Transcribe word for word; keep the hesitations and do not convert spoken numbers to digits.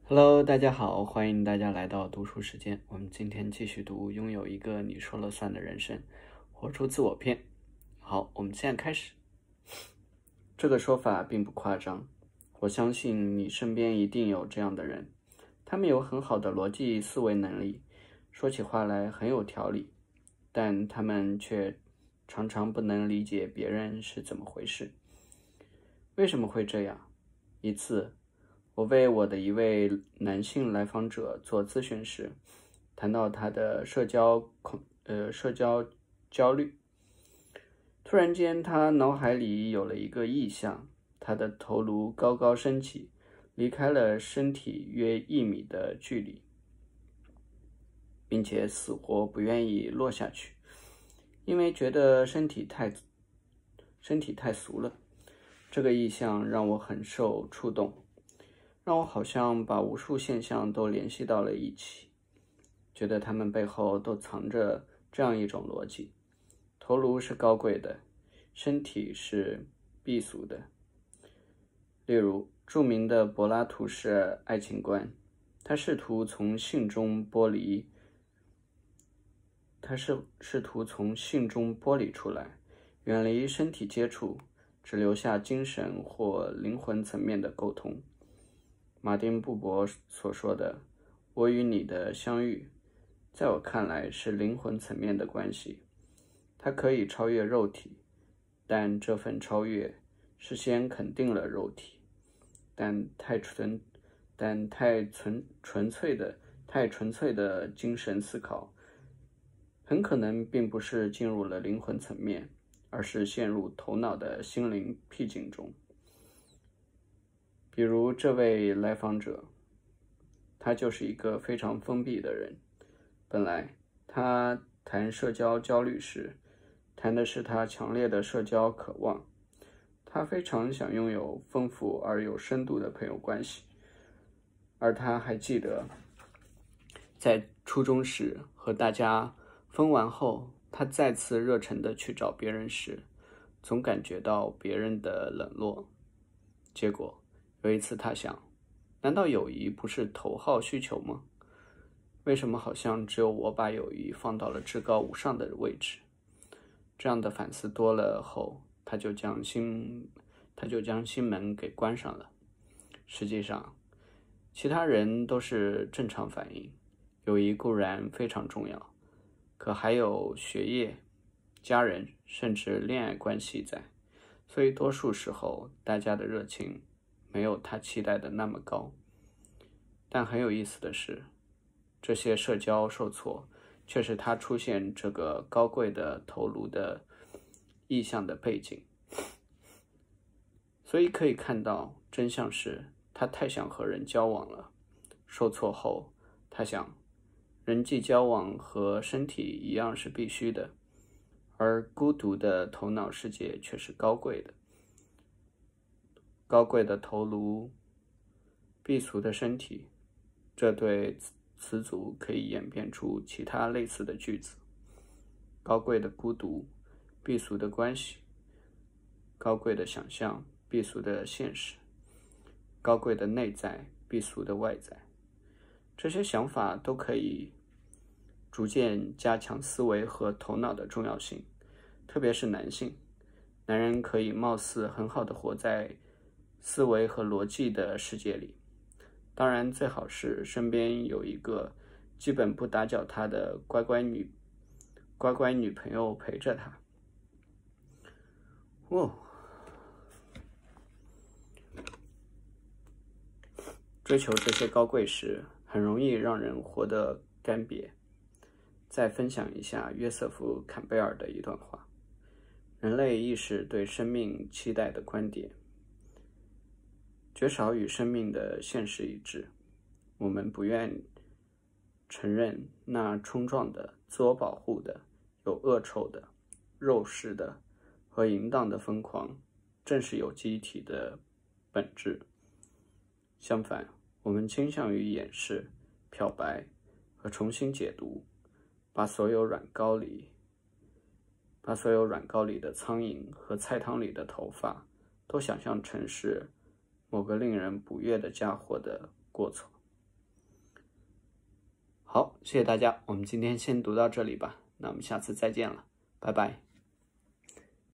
Hello，大家好，欢迎大家来到读书时间。我们今天继续读《拥有一个你说了算的人生》，活出自我篇。好，我们现在开始。这个说法并不夸张，我相信你身边一定有这样的人，他们有很好的逻辑思维能力，说起话来很有条理，但他们却常常不能理解别人是怎么回事。为什么会这样？一次，我为我的一位男性来访者做咨询时，谈到他的社交恐呃社交焦虑。突然间，他脑海里有了一个意象，他的头颅高高升起，离开了身体约一米的距离，并且死活不愿意落下去，因为觉得身体太身体太俗了。这个意象让我很受触动，让我好像把无数现象都联系到了一起，觉得它们背后都藏着这样一种逻辑：头颅是高贵的，身体是避俗的。例如，著名的柏拉图式爱情观，他试图从性中剥离，他是试图从性中剥离出来，远离身体接触，只留下精神或灵魂层面的沟通。马丁·布伯所说的“我与你的相遇”，在我看来是灵魂层面的关系，它可以超越肉体，但这份超越事先肯定了肉体，但太纯，但太纯纯粹的、太纯粹的精神思考，很可能并不是进入了灵魂层面，而是陷入头脑的心灵僻静中。比如这位来访者，他就是一个非常封闭的人。本来他谈社交焦虑时，谈的是他强烈的社交渴望，他非常想拥有丰富而有深度的朋友关系。而他还记得，在初中时和大家分完后，他再次热忱地去找别人时，总感觉到别人的冷落。结果有一次他想，难道友谊不是头号需求吗？为什么好像只有我把友谊放到了至高无上的位置？这样的反思多了后，他就将心他就将心门给关上了。实际上，其他人都是正常反应，友谊固然非常重要，可还有学业、家人甚至恋爱关系在，所以多数时候大家的热情没有他期待的那么高。但很有意思的是，这些社交受挫却是他出现这个高贵的头颅的意象的背景。所以可以看到，真相是他太想和人交往了。受挫后，他想，人际交往和身体一样是必须的，而孤独的头脑世界却是高贵的。高贵的头颅，避俗的身体，这对词组可以演变出其他类似的句子：高贵的孤独，避俗的关系；高贵的想象，避俗的现实；高贵的内在，避俗的外在。这些想法都可以逐渐加强思维和头脑的重要性，特别是男性。男人可以貌似很好的活在思维和逻辑的世界里，当然最好是身边有一个基本不打搅他的乖乖女乖乖女朋友陪着他。哦，追求这些高贵时，很容易让人活得干瘪。再分享一下约瑟夫·坎贝尔的一段话：人类意识对生命期待的观点，绝少与生命的现实一致。我们不愿承认那冲撞的、自我保护的、有恶臭的、肉食的和淫荡的疯狂，正是有机体的本质。相反，我们倾向于掩饰、漂白和重新解读，把所有软膏里把所有软膏里的苍蝇和菜汤里的头发都想象成是某个令人不悦的家伙的过错。 谢谢大家，我们今天先读到这里吧，那我们下次再见了，拜拜。